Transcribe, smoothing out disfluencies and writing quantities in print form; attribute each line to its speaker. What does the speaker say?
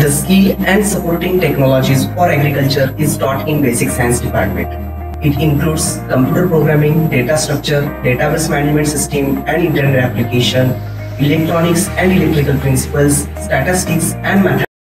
Speaker 1: The skill and supporting technologies for agriculture is taught in basic science department. It includes computer programming, data structure, database management system and internet application, electronics and electrical principles, statistics and mathematics.